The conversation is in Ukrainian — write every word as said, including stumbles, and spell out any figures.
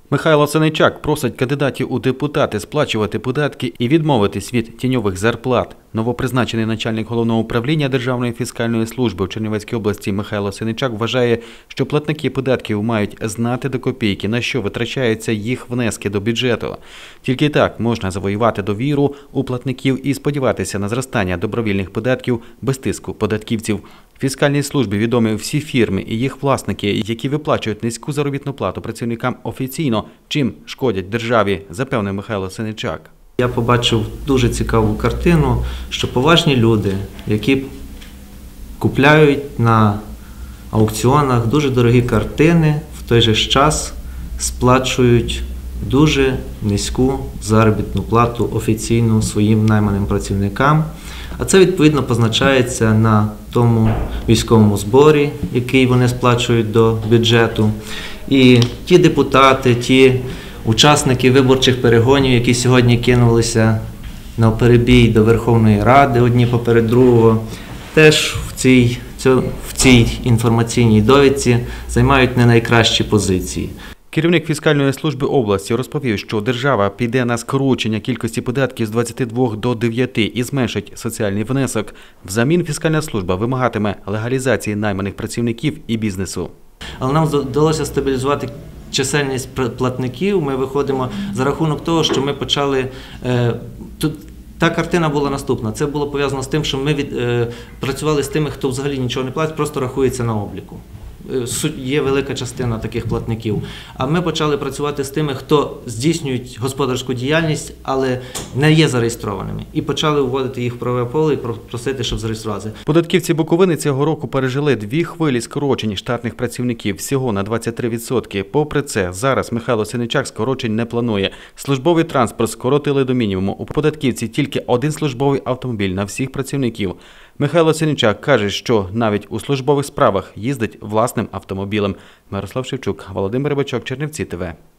Михайло Сеничак просить кандидатів у депутати сплачувати податки і відмовитись від тіньових зарплат. Новопризначений начальник Головного управління Державної фіскальної служби в Чернівецькій області Михайло Сеничак вважає, що платники податків мають знати до копійки, на що витрачаються їх внески до бюджету. Тільки так можна завоювати довіру у платників і сподіватися на зростання добровільних податків без тиску податківців. Фіскальній службі відомі всі фірми і їх власники, які виплачують низьку заробітну плату працівникам офіційно, чим шкодять державі, запевнив Михайло Сеничак. Я побачив дуже цікаву картину, що поважні люди, які купляють на аукціонах дуже дорогі картини, в той же час сплачують дуже низьку заробітну плату офіційну своїм найманим працівникам. А це, відповідно, позначається на тому військовому зборі, який вони сплачують до бюджету. І ті депутати, ті учасники виборчих перегонів, які сьогодні кинулися на перебій до Верховної Ради одні поперед другого, теж в цій, в цій інформаційній довідці займають не найкращі позиції. Керівник фіскальної служби області розповів, що держава піде на скорочення кількості податків з двадцяти двох до дев'яти і зменшить соціальний внесок. Взамін фіскальна служба вимагатиме легалізації найманих працівників і бізнесу. Але нам вдалося стабілізувати чисельність платників. Ми виходимо за рахунок того, що ми почали... Тут та картина була наступна. Це було пов'язано з тим, що ми від, працювали з тими, хто взагалі нічого не платить, просто рахується на обліку. Є велика частина таких платників. А ми почали працювати з тими, хто здійснюють господарську діяльність, але не є зареєстрованими. І почали вводити їх в правове поле і просити, щоб зареєструватися. Податківці Буковини цього року пережили дві хвилі скорочень штатних працівників, всього на двадцять три відсотки. Попри це, зараз Михайло Сеничак скорочень не планує. Службовий транспорт скоротили до мінімуму. У податківці тільки один службовий автомобіль на всіх працівників. Михайло Сеничак каже, що навіть у службових справах їздить власним автомобілем. Мирослав Шевчук, Володимир Рибачок, Чернівці ТВ.